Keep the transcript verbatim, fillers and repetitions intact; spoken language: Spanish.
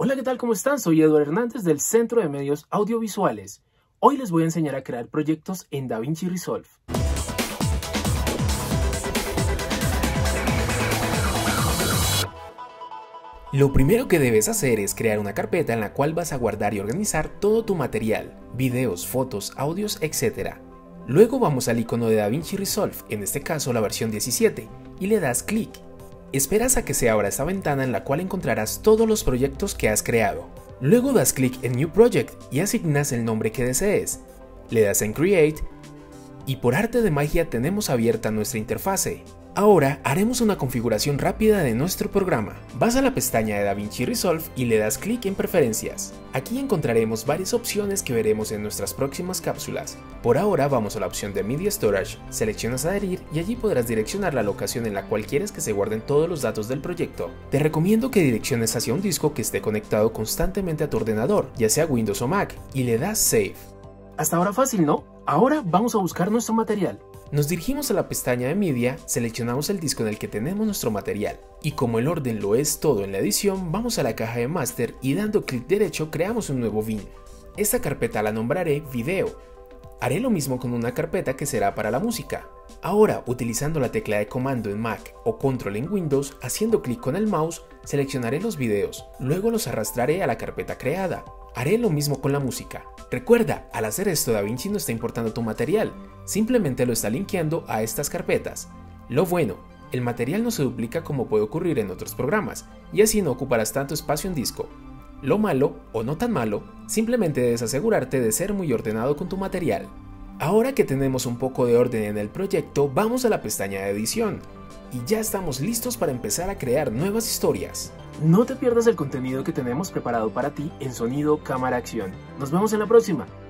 Hola, ¿qué tal? ¿Cómo están? Soy Eduardo Hernández del Centro de Medios Audiovisuales. Hoy les voy a enseñar a crear proyectos en DaVinci Resolve. Lo primero que debes hacer es crear una carpeta en la cual vas a guardar y organizar todo tu material, videos, fotos, audios, etcétera. Luego vamos al icono de DaVinci Resolve, en este caso la versión diecisiete, y le das clic. Esperas a que se abra esta ventana en la cual encontrarás todos los proyectos que has creado. Luego das clic en New Project y asignas el nombre que desees. Le das en Create y por arte de magia tenemos abierta nuestra interfase. Ahora haremos una configuración rápida de nuestro programa. Vas a la pestaña de DaVinci Resolve y le das clic en Preferencias. Aquí encontraremos varias opciones que veremos en nuestras próximas cápsulas. Por ahora vamos a la opción de Media Storage, seleccionas Adherir y allí podrás direccionar la locación en la cual quieres que se guarden todos los datos del proyecto. Te recomiendo que direcciones hacia un disco que esté conectado constantemente a tu ordenador, ya sea Windows o Mac, y le das Save. Hasta ahora fácil, ¿no? Ahora vamos a buscar nuestro material. Nos dirigimos a la pestaña de Media, seleccionamos el disco en el que tenemos nuestro material, y como el orden lo es todo en la edición, vamos a la caja de Master y dando clic derecho creamos un nuevo bin. Esta carpeta la nombraré Video. Haré lo mismo con una carpeta que será para la música. Ahora, utilizando la tecla de comando en Mac o control en Windows, haciendo clic con el mouse, seleccionaré los videos, luego los arrastraré a la carpeta creada. Haré lo mismo con la música. Recuerda, al hacer esto DaVinci no está importando tu material, simplemente lo está linkeando a estas carpetas. Lo bueno, el material no se duplica como puede ocurrir en otros programas, y así no ocuparás tanto espacio en disco. Lo malo, o no tan malo, simplemente debes asegurarte de ser muy ordenado con tu material. Ahora que tenemos un poco de orden en el proyecto, vamos a la pestaña de edición, y ya estamos listos para empezar a crear nuevas historias. No te pierdas el contenido que tenemos preparado para ti en Sonido, Cámara, Acción. Nos vemos en la próxima.